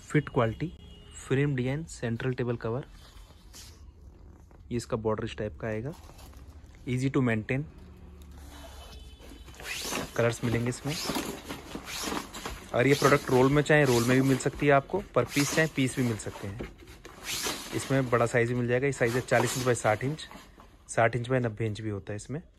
Fit quality, frame design, central table cover. ये इसका border इस टाइप का आएगा। Easy to maintain. कलर्स मिलेंगे इसमें। और ये प्रोडक्ट रोल में चाहे रोल में भी मिल सकती है आपको, पर पीस चाहे पीस भी मिल सकते हैं। इसमें बड़ा साइज भी मिल जाएगा। ये साइज है 40 inch by 60 inch, 60 inch by 90 inch भी होता है इसमें।